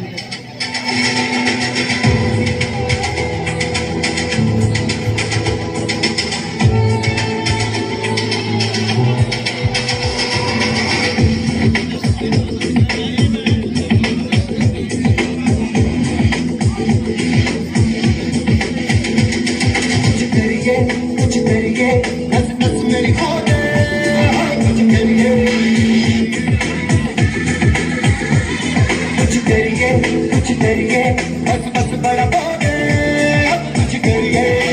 कुछ करिए नस नस मेरी खो दे, कुछ करिए कुछ करिए बस बस बड़ा हो गए, कुछ करिए।